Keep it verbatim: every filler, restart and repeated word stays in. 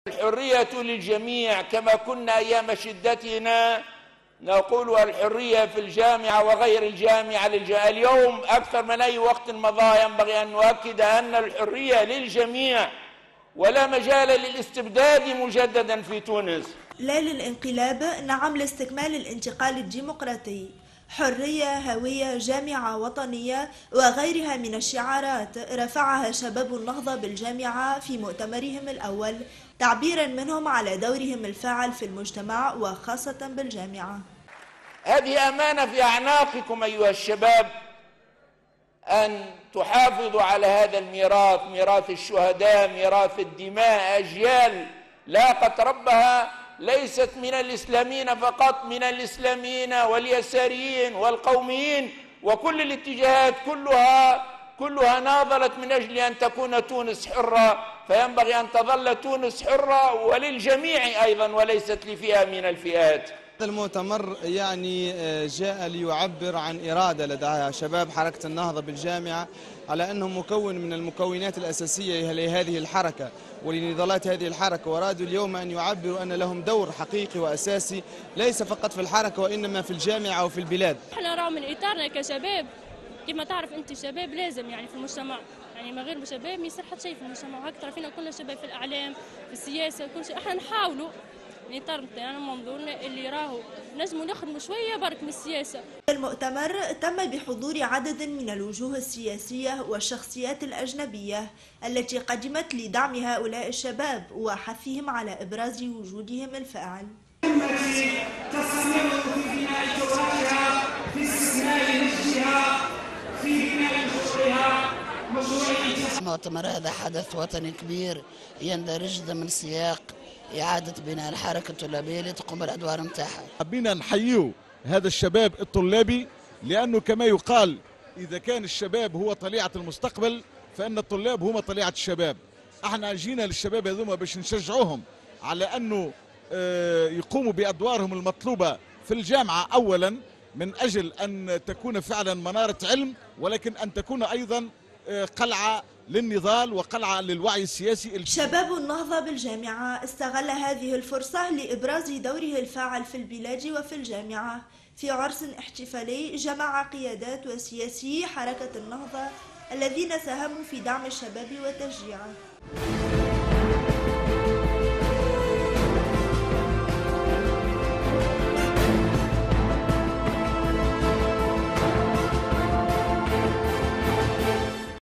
الحرية للجميع كما كنا أيام شدتنا نقول الحرية في الجامعة وغير الجامعة للجامعة. اليوم أكثر من أي وقت مضى ينبغي أن نؤكد أن الحرية للجميع ولا مجال للاستبداد مجددا في تونس. لا للانقلاب، نعم لاستكمال الانتقال الديمقراطي. حرية، هوية، جامعة وطنية وغيرها من الشعارات رفعها شباب النهضة بالجامعة في مؤتمرهم الأول، تعبيرا منهم على دورهم الفاعل في المجتمع وخاصة بالجامعة. هذه أمانة في أعناقكم أيها الشباب أن تحافظوا على هذا الميراث، ميراث الشهداء، ميراث الدماء، أجيال لاقت ربها ليست من الإسلاميين فقط، من الإسلاميين واليساريين والقوميين وكل الاتجاهات كلها كلها ناضلت من أجل أن تكون تونس حرة، فينبغي أن تظل تونس حرة وللجميع أيضا وليست لفئة من الفئات. هذا المؤتمر يعني جاء ليعبر عن إرادة لدى شباب حركة النهضة بالجامعة على أنه مكون من المكونات الأساسية لهذه الحركة ولنضالات هذه الحركة، وأرادوا اليوم أن يعبروا أن لهم دور حقيقي وأساسي ليس فقط في الحركة وإنما في الجامعة وفي البلاد. احنا راهو من إطارنا كشباب، كما تعرف أنت الشباب لازم يعني في المجتمع، يعني ما غير الشباب ما يصير حتى شيء في المجتمع، وهكذا فينا كلنا شباب في الإعلام في السياسة كل شيء. احنا نحاولوا الإطار نتاعنا منظورنا اللي راهو نجموا نخدموا شوية برك من السياسة. المؤتمر تم بحضور عدد من الوجوه السياسية والشخصيات الأجنبية التي قدمت لدعم هؤلاء الشباب وحثهم على إبراز وجودهم الفاعل. التي تستمر في بناء تراثها في استثمار نفسها في بناء نشرها مشروعية. المؤتمر هذا حدث وطني كبير يندرج ضمن سياق إعادة بناء الحركة الطلابية لتقوم بالأدوار نتاعها. حبينا نحييه هذا الشباب الطلابي لأنه كما يقال إذا كان الشباب هو طليعة المستقبل فإن الطلاب هم طليعة الشباب. احنا جينا للشباب هذوما باش نشجعوهم على أنه يقوموا بأدوارهم المطلوبة في الجامعة أولا من أجل أن تكون فعلا منارة علم، ولكن أن تكون أيضا قلعة للنضال وقلعة للوعي السياسي. شباب النهضة بالجامعة استغل هذه الفرصة لإبراز دوره الفاعل في البلاد وفي الجامعة في عرس احتفالي جمع قيادات وسياسي حركة النهضة الذين ساهموا في دعم الشباب وتشجيعه.